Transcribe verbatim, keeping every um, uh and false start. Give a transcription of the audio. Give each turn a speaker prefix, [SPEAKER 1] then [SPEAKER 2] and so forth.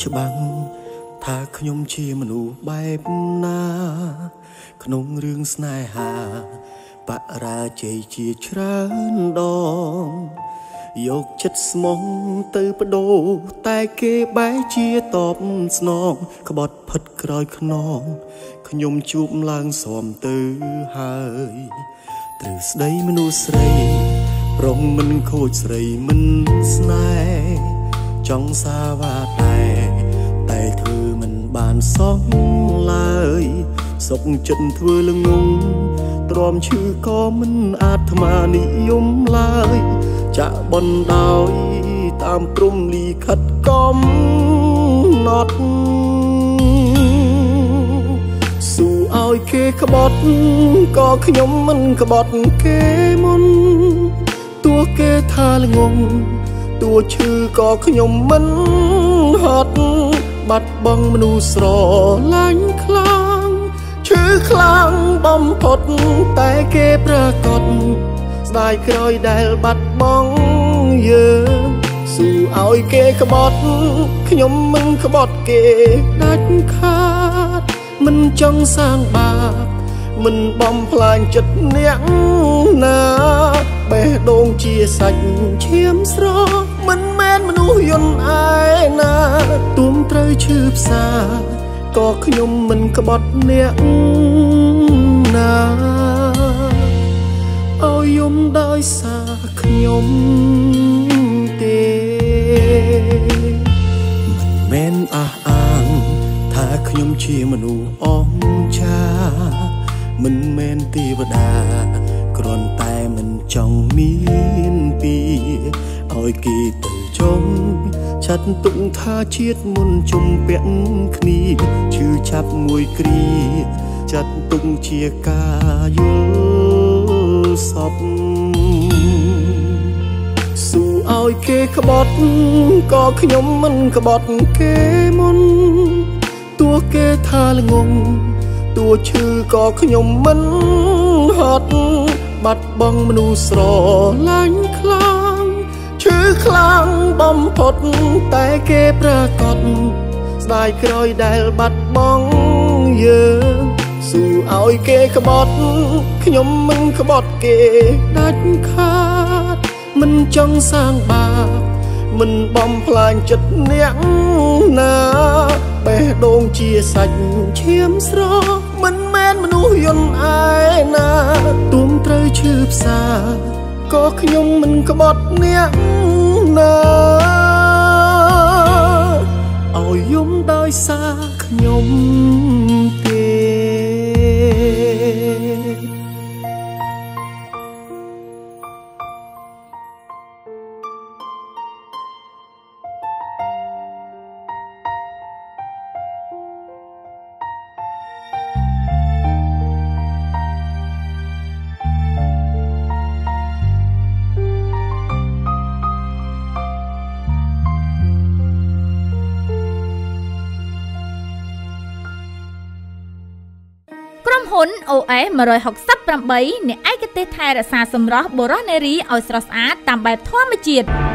[SPEAKER 1] ច្បាំងថាខ្ញុំជាមនុស្សបែបណាក្នុងរឿងស្នេហាបរាជ័យជាច្រើនដងយកចិត្តស្មោះទៅបដូរតែគេបែរជាតបស្នងក្បត់ផិតក្រោយខ្នងខ្ញុំជួបឡើងស៊ាំទៅហើយត្រូវស្ដីមនុស្សស្រីប្រុងមិនខូចស្រីមិនស្នេហ៍ចង់សាវាតែតែធ្វើមិនបានសោះឡើយសុខចិត្តធ្វើល្ងងទ្រាំឈឺក៏មិនអាត្មានិយមឡើយចាក់បនដោយតាមព្រំលីខិតកំណត់ស៊ូឲ្យគេក្បត់ក៏ខ្ញុំមិនក្បត់គេមុនទោះគេថាល្ងងទោះឈឺក៏ខ្ញុំមិនហត់បាត់បង់មនុស្សស្រឡាញ់ខ្លាំងឈឺខ្លាំងបំផុតតែគេប្រកបស្ដាយក្រោយដែលបាត់បង់យើងស៊ូឲ្យគេក្បត់ខ្ញុំមិនក្បត់គេដាច់ខាតមិនចង់សាងបាបមិនបំផ្លាញចិត្តអ្នកណាបេះដូងជាសាច់ឈាមស្រស់មិនមែនមនុស្សយន្តឯណាទួមត្រូវឈឺផ្សាក៏ខ្ញុំមិនក្បត់អ្នកណាឲ្យយំដោយសារខ្ញុំទេមិនមែនអះអាងថាខ្ញុំជាមនុស្សអង្ចាមិនមែនទេវតាគ្រាន់តែមិនចង់មានពីឲ្យគេទៅចង់ចាត់ទុកថាជាតិមុនជំពាក់គ្នាឈឺចាប់មួយគ្រាចាត់ទុកជាការយល់សពស៊ូឲ្យគេក្បត់ក៏ខ្ញុំមិនក្បត់គេមុនទោះគេថាល្ងងទោះឈឺក៏ខ្ញុំមិនហត់បាត់បង់មនុស្សស្រឡាញ់ខ្លាំងឈឺខ្លាំងបំផុតតែគេប្រកបស្ដាយក្រោយដែលបាត់បង់យើងស៊ូឲ្យគេក្បត់ខ្ញុំមិនក្បត់គេដាច់ខាតមិនចង់សាងបាបមិនបំផ្លាញចិត្តអ្នកណាបេះដូងជាសាច់ឈាមស្រស់មិនមែនមនុស្សយន្តឯណាទួមត្រូវឈឺផ្សាក៏ខ្ញុំមិនក្បត់អ្នកណាឲ្យយំដោយសារខ្ញុំទេ
[SPEAKER 2] ហ៊ុន អូ អេស một sáu tám អ្នកឯកទេសថែរក្សាសម្រស់បុរសនារីឲ្យស្រស់ស្អាតតាមបែបធម្មជាតិ